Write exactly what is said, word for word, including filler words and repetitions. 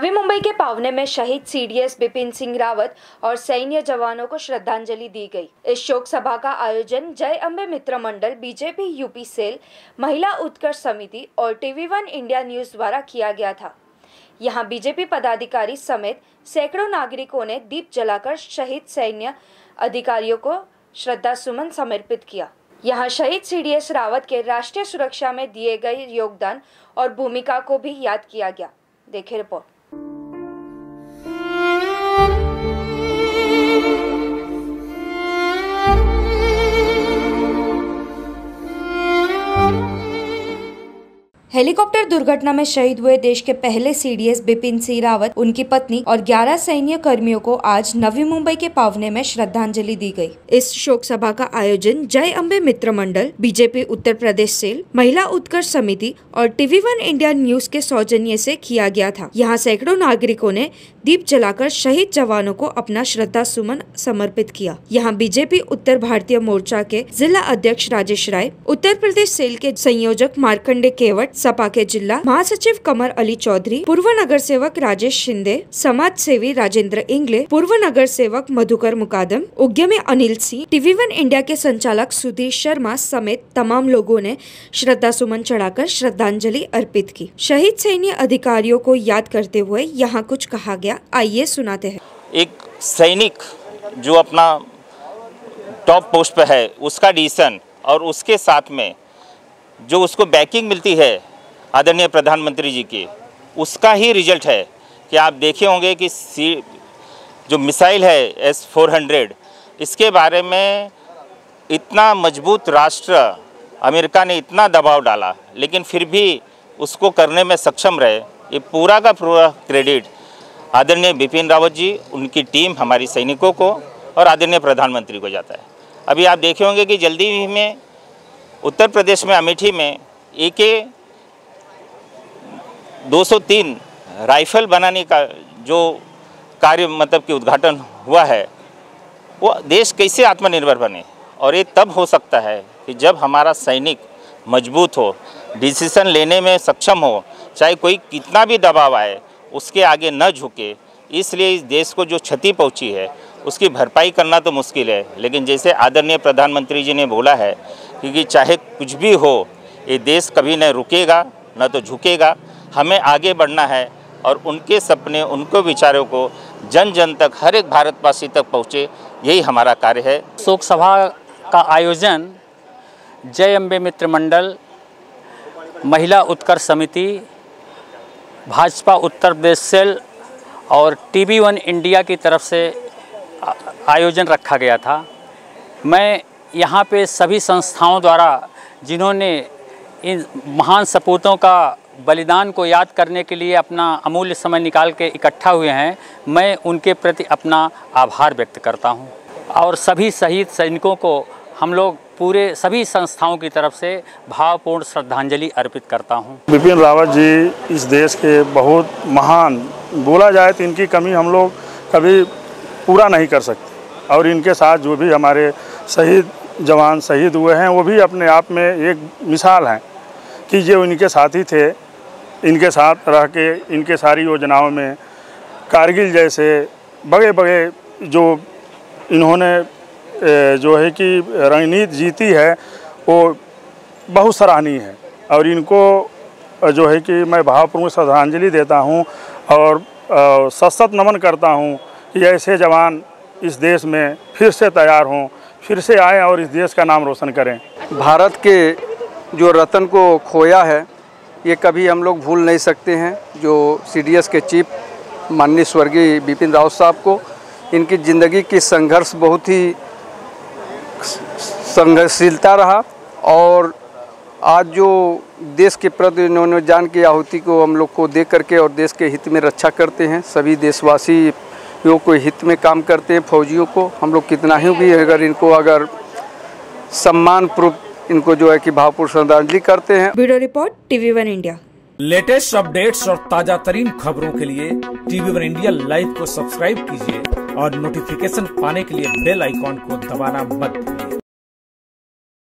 नवी मुंबई के पावने में शहीद सीडीएस बिपिन सिंह रावत और सैन्य जवानों को श्रद्धांजलि दी गई। इस शोक सभा का आयोजन Jai Ambe Mitra Mandal, BJP UP cell, Mahila उत्कर्ष समिति और टीवी वन इंडिया न्यूज द्वारा किया गया था। यहां बीजेपी पदाधिकारी समेत सैकड़ों नागरिकों ने दीप जलाकर शहीद सैन्य अधिकारियों को श्रद्धा सुमन समर्पित किया। यहां शहीद सीडीएस रावत के राष्ट्रीय सुरक्षा में दिए गए योगदान और भूमिका को भी याद किया गया। देखें रिपोर्ट। हेलीकॉप्टर दुर्घटना में शहीद हुए देश के पहले सीडीएस बिपिन सिंह रावत, उनकी पत्नी और ग्यारह सैन्य कर्मियों को आज नवी मुंबई के पावने में श्रद्धांजलि दी गई। इस शोक सभा का आयोजन जय अम्बे मित्र मंडल, बीजेपी उत्तर प्रदेश सेल, महिला उत्कर्ष समिति और टीवी वन इंडिया न्यूज के सौजन्य से किया गया था। यहाँ सैकड़ों नागरिकों ने दीप जलाकर शहीद जवानों को अपना श्रद्धा सुमन समर्पित किया। यहाँ बीजेपी उत्तर भारतीय मोर्चा के जिला अध्यक्ष राजेश राय, उत्तर प्रदेश सेल के संयोजक मार्कंडे केवट, सपा के जिला महासचिव कमर अली चौधरी, पूर्व नगर सेवक राजेश शिंदे, समाज सेवी राजेंद्र इंगले, पूर्व नगर सेवक मधुकर मुकादम, उद्यमी Anil Singh, TV one India के संचालक सुधीर शर्मा समेत तमाम लोगों ने श्रद्धा सुमन चढ़ाकर श्रद्धांजलि अर्पित की। शहीद सैन्य अधिकारियों को याद करते हुए यहाँ कुछ कहा गया, आइए सुनाते हैं। एक सैनिक जो अपना टॉप पोस्ट पे है, उसका डिसीजन और उसके साथ में जो उसको बैकिंग मिलती है आदरणीय प्रधानमंत्री जी की, उसका ही रिजल्ट है कि आप देखे होंगे कि सी जो मिसाइल है एस फोर हंड्रेड, इसके बारे में इतना मजबूत राष्ट्र अमेरिका ने इतना दबाव डाला, लेकिन फिर भी उसको करने में सक्षम रहे। ये पूरा का पूरा क्रेडिट आदरणीय बिपिन रावत जी, उनकी टीम, हमारी सैनिकों को और आदरणीय प्रधानमंत्री को जाता है। अभी आप देखे होंगे कि जल्दी ही में उत्तर प्रदेश में अमेठी में ए के दो सौ तीन राइफल बनाने का जो कार्य मतलब कि उद्घाटन हुआ है, वो देश कैसे आत्मनिर्भर बने। और ये तब हो सकता है कि जब हमारा सैनिक मजबूत हो, डिसीजन लेने में सक्षम हो, चाहे कोई कितना भी दबाव आए उसके आगे न झुके। इसलिए इस देश को जो क्षति पहुंची है उसकी भरपाई करना तो मुश्किल है, लेकिन जैसे आदरणीय प्रधानमंत्री जी ने बोला है, क्योंकि चाहे कुछ भी हो, ये देश कभी न रुकेगा न तो झुकेगा। हमें आगे बढ़ना है और उनके सपने, उनको विचारों को जन जन तक, हर एक भारतवासी तक पहुँचे, यही हमारा कार्य है। शोक सभा का आयोजन जय अम्बे मित्र मंडल, महिला उत्कर्ष समिति, भाजपा उत्तर प्रदेश सेल और टीवी वन इंडिया की तरफ से आयोजन रखा गया था। मैं यहाँ पे सभी संस्थाओं द्वारा जिन्होंने इन महान सपूतों का बलिदान को याद करने के लिए अपना अमूल्य समय निकाल के इकट्ठा हुए हैं, मैं उनके प्रति अपना आभार व्यक्त करता हूँ। और सभी शहीद सैनिकों को हम लोग पूरे सभी संस्थाओं की तरफ से भावपूर्ण श्रद्धांजलि अर्पित करता हूँ। बिपिन रावत जी इस देश के बहुत महान, बोला जाए तो इनकी कमी हम लोग कभी पूरा नहीं कर सकते। और इनके साथ जो भी हमारे शहीद जवान शहीद हुए हैं, वो भी अपने आप में एक मिसाल हैं कि जो इनके साथी थे, इनके साथ रह के इनके सारी योजनाओं में कारगिल जैसे बड़े बड़े जो इन्होंने जो है कि रणनीति जीती है, वो बहुत सराहनीय है। और इनको जो है कि मैं भावपूर्ण श्रद्धांजलि देता हूँ और सत सत नमन करता हूँ कि ऐसे जवान इस देश में फिर से तैयार हों, फिर से आएँ और इस देश का नाम रोशन करें। भारत के जो रत्न को खोया है, ये कभी हम लोग भूल नहीं सकते हैं। जो सीडीएस के चीफ माननीय स्वर्गीय बिपिन रावत साहब को, इनकी ज़िंदगी की संघर्ष बहुत ही संघर्षशीलता रहा और आज जो देश के प्रति इन्होंने जान की आहुति को हम लोग को दे करके और देश के हित में रक्षा करते हैं। सभी देशवासी को हित में काम करते हैं। फौजियों को हम लोग कितना ही भी अगर इनको अगर सम्मान पूर्वक इनको जो है कि भावपूर्ण श्रद्धांजलि करते हैं। Bureau report, TV one India. Latest updates और ताजा तरीन खबरों के लिए टीवी वन इंडिया लाइव को सब्सक्राइब कीजिए और नोटिफिकेशन पाने के लिए बेल आइकॉन को दबाना मत भूलिए।